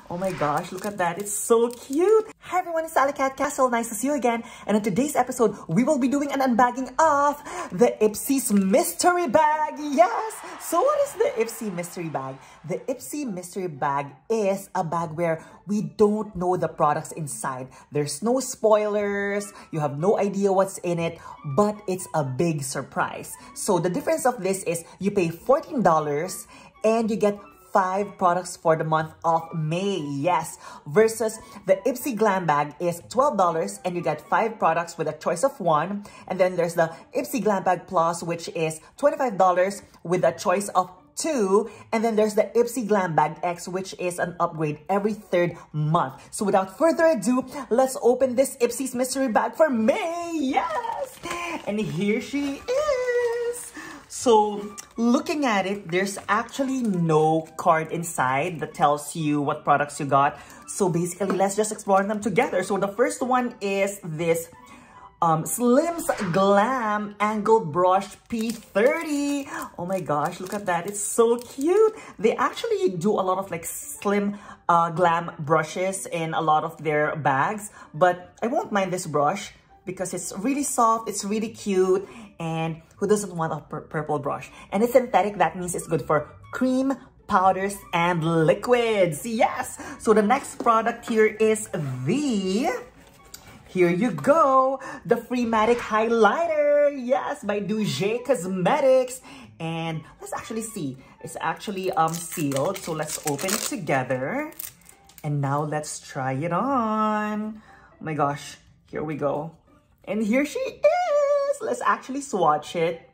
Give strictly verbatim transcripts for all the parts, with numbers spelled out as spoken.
Oh my gosh, look at that. It's so cute. Hi everyone, it's Sally Cat Castle. Nice to see you again. And in today's episode, we will be doing an unbagging of the Ipsy's mystery bag. Yes! So what is the Ipsy mystery bag? The Ipsy mystery bag is a bag where we don't know the products inside. There's no spoilers. You have no idea what's in it, but it's a big surprise. So the difference of this is you pay fourteen dollars and you get five products for the month of May, yes, versus the Ipsy Glam Bag is twelve dollars and you get five products with a choice of one. And then there's the Ipsy Glam Bag Plus, which is twenty-five dollars with a choice of two. And then there's the Ipsy Glam Bag X, which is an upgrade every third month. So without further ado, let's open this Ipsy's mystery bag for May, yes! And here she is. So, looking at it, there's actually no card inside that tells you what products you got. So basically, let's just explore them together. So the first one is this um, Slim's Glam Angled Brush P thirty. Oh my gosh, look at that. It's so cute. They actually do a lot of like slim uh, glam brushes in a lot of their bags. But I won't mind this brush because it's really soft, it's really cute, and who doesn't want a pur purple brush? And it's synthetic, that means it's good for cream, powders, and liquids. Yes! So the next product here is the, here you go, the Freematic Highlighter. Yes, by Dujet Cosmetics. And let's actually see. It's actually um sealed, so let's open it together. And now let's try it on. Oh my gosh, here we go. And here she is! Let's actually swatch it.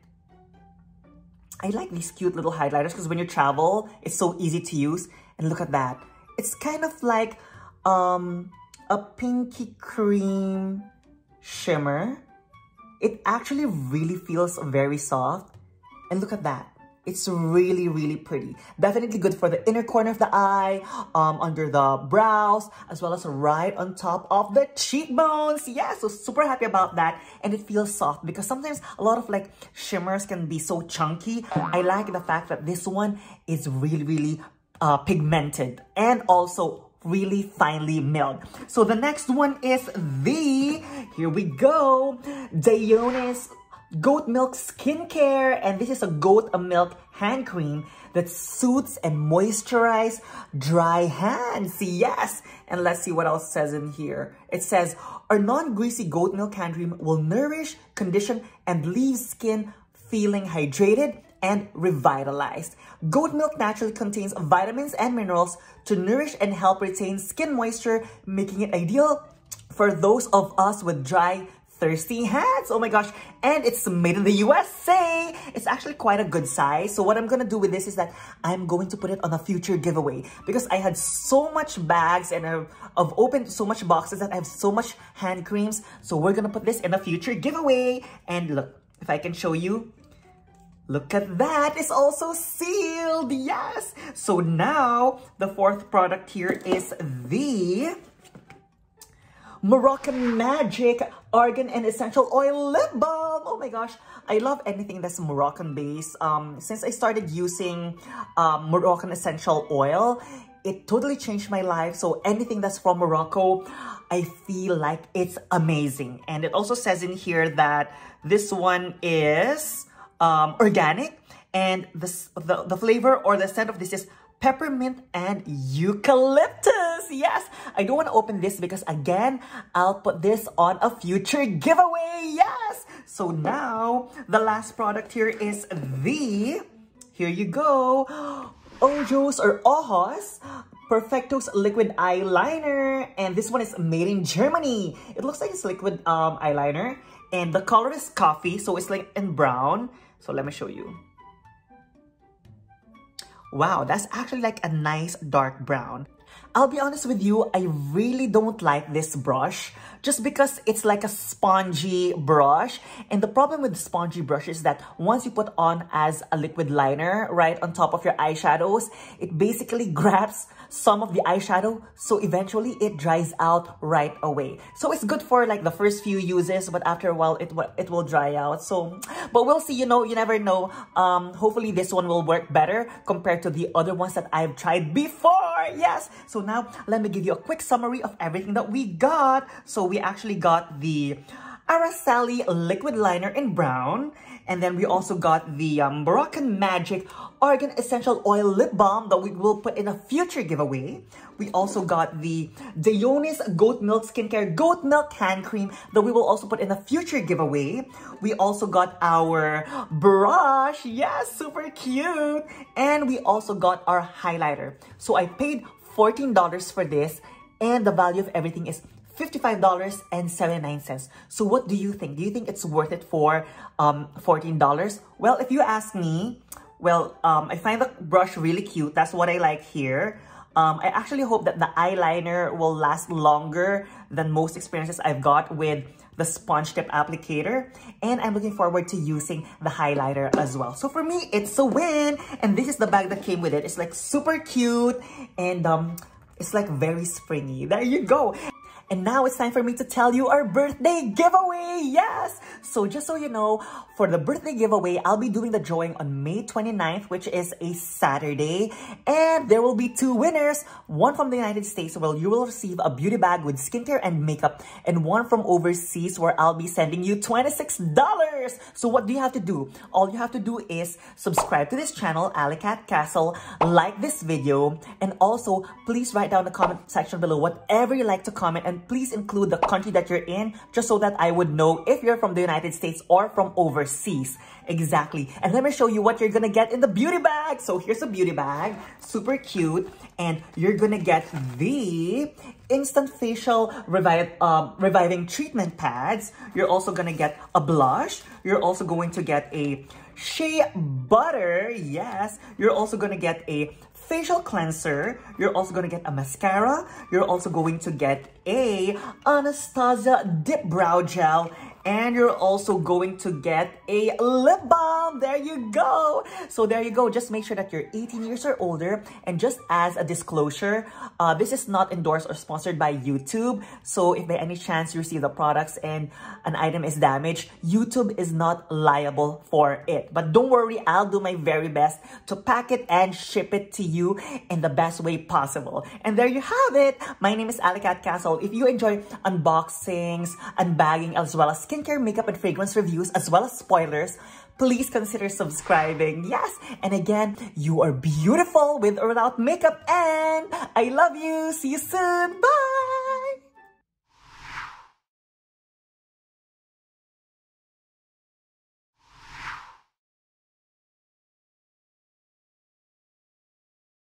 I like these cute little highlighters because when you travel, it's so easy to use. And look at that. It's kind of like um, a pinky cream shimmer. It actually really feels very soft. And look at that. It's really, really pretty. Definitely good for the inner corner of the eye, um, under the brows, as well as right on top of the cheekbones. Yeah, so super happy about that. And it feels soft because sometimes a lot of like shimmers can be so chunky. I like the fact that this one is really, really uh, pigmented and also really finely milled. So the next one is the, here we go, Dionis Goat Milk Skincare, and this is a goat milk hand cream that soothes and moisturizes dry hands. Yes! And let's see what else it says in here. It says, our non-greasy goat milk hand cream will nourish, condition, and leave skin feeling hydrated and revitalized. Goat milk naturally contains vitamins and minerals to nourish and help retain skin moisture, making it ideal for those of us with dry, thirsty hands. Oh my gosh. And it's made in the U S A. It's actually quite a good size. So what I'm going to do with this is that I'm going to put it on a future giveaway because I had so much bags and I've, I've opened so much boxes that I have so much hand creams. So we're going to put this in a future giveaway. And look, if I can show you, look at that. It's also sealed. Yes. So now the fourth product here is the Moroccan Magic Argan and Essential Oil Lip Balm. Oh my gosh, I love anything that's Moroccan based. Um, since I started using um, Moroccan Essential Oil, it totally changed my life. So anything that's from Morocco, I feel like it's amazing. And it also says in here that this one is um, organic, and this, the, the flavor or the scent of this is peppermint and eucalyptus. Yes, I don't want to open this because again, I'll put this on a future giveaway. Yes. So now the last product here is the, here you go, Ojos or Ojos Perfectos Liquid Eyeliner. And this one is made in Germany. It looks like it's liquid um, eyeliner. And the color is coffee, so it's like in brown. So let me show you. Wow, that's actually like a nice dark brown. I'll be honest with you, I really don't like this brush just because it's like a spongy brush. And the problem with the spongy brush is that once you put on as a liquid liner right on top of your eyeshadows, it basically grabs some of the eyeshadow, so eventually it dries out right away. So it's good for like the first few uses, but after a while it, it will dry out. So, but we'll see, you know, you never know. Um, hopefully this one will work better compared to the other ones that I've tried before. more. Yes. So now let me give you a quick summary of everything that we got. So we actually got the Araceli liquid liner in brown. And then we also got the um, Moroccan Magic Argan Essential Oil Lip Balm that we will put in a future giveaway. We also got the Dionis Goat Milk Skincare Goat Milk Hand Cream that we will also put in a future giveaway. We also got our brush. Yes, super cute. And we also got our highlighter. So I paid fourteen dollars for this, and the value of everything is fifty-five dollars and seventy-nine cents. So what do you think? Do you think it's worth it for um, fourteen dollars? Well, if you ask me, well, um, I find the brush really cute. That's what I like here. Um, I actually hope that the eyeliner will last longer than most experiences I've got with the sponge tip applicator. And I'm looking forward to using the highlighter as well. So for me, it's a win. And this is the bag that came with it. It's like super cute and um, it's like very springy. There you go. And now it's time for me to tell you our birthday giveaway. Yes! So just so you know, for the birthday giveaway, I'll be doing the drawing on May twenty-ninth, which is a Saturday. And there will be two winners. One from the United States, where you will receive a beauty bag with skincare and makeup. And one from overseas, where I'll be sending you twenty-six dollars. So what do you have to do? All you have to do is subscribe to this channel, Alicat Castle, like this video, and also please write down in the comment section below whatever you like to comment, and please include the country that you're in, just so that I would know if you're from the United States or from overseas. Exactly. And let me show you what you're gonna get in the beauty bag. So here's a beauty bag, super cute, and you're gonna get the instant facial revive, um, reviving treatment pads. You're also gonna get a blush. You're also going to get a shea butter. Yes. You're also gonna get a facial cleanser. You're also going to get a mascara. You're also going to get a Anastasia Dip Brow Gel. And you're also going to get a lip balm. There you go. So there you go. Just make sure that you're eighteen years or older. And just as a disclosure, uh, this is not endorsed or sponsored by YouTube. So if by any chance you receive the products and an item is damaged, YouTube is not liable for it. But don't worry, I'll do my very best to pack it and ship it to you in the best way possible. And there you have it. My name is Alicat Castle. If you enjoy unboxings, unbagging, as well as skincare, makeup, and fragrance reviews, as well as spoilers, please consider subscribing. Yes, and again, you are beautiful with or without makeup, and I love you. See you soon. Bye!